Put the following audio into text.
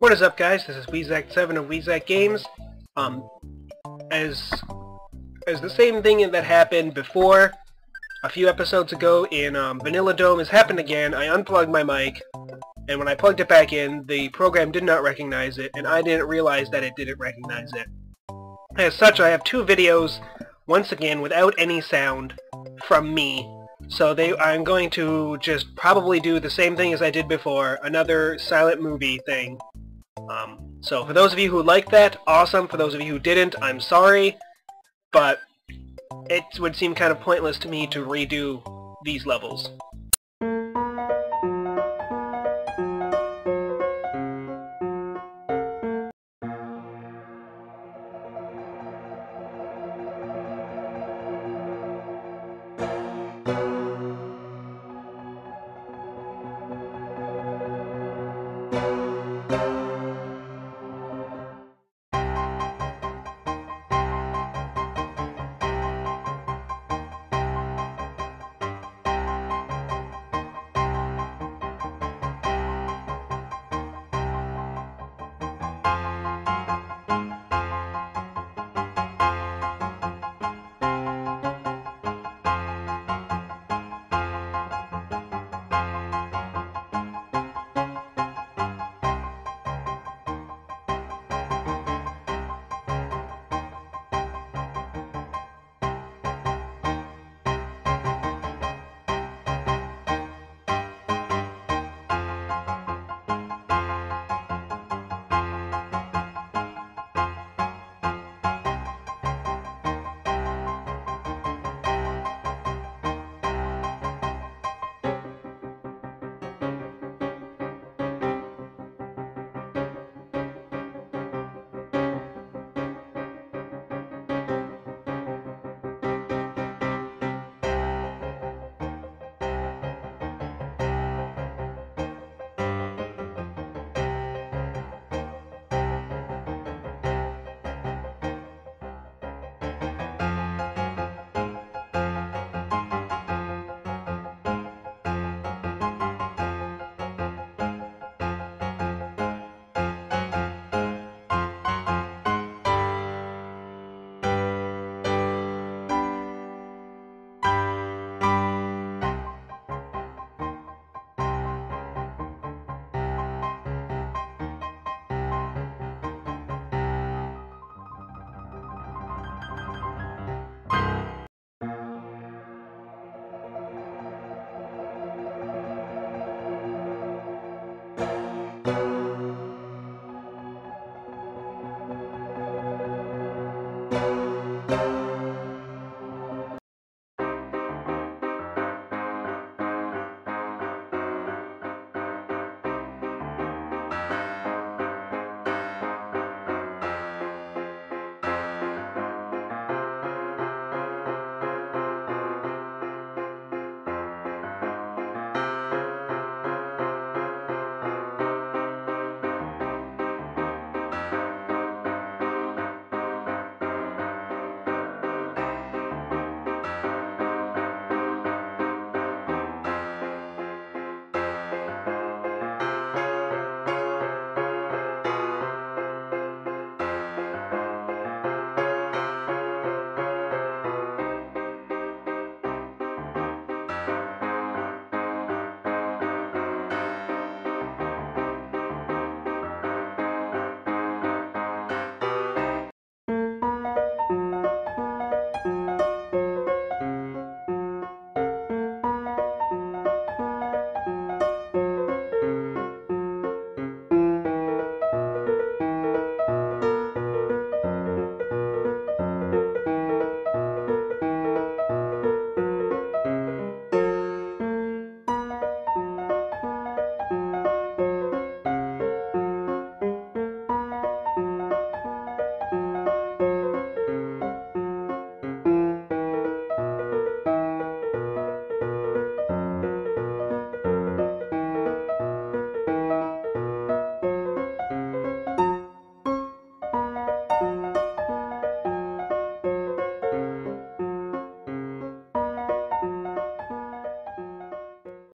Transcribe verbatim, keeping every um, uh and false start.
What is up, guys? This is Weezak seven of Weezak Games. Um, as as the same thing that happened before, a few episodes ago in um, Vanilla Dome has happened again. I unplugged my mic, and when I plugged it back in, the program did not recognize it, and I didn't realize that it didn't recognize it. As such, I have two videos, once again, without any sound from me. So they, I'm going to just probably do the same thing as I did before, another silent movie thing. Um, so for those of you who like that, awesome. For those of you who didn't, I'm sorry. But it would seem kind of pointless to me to redo these levels.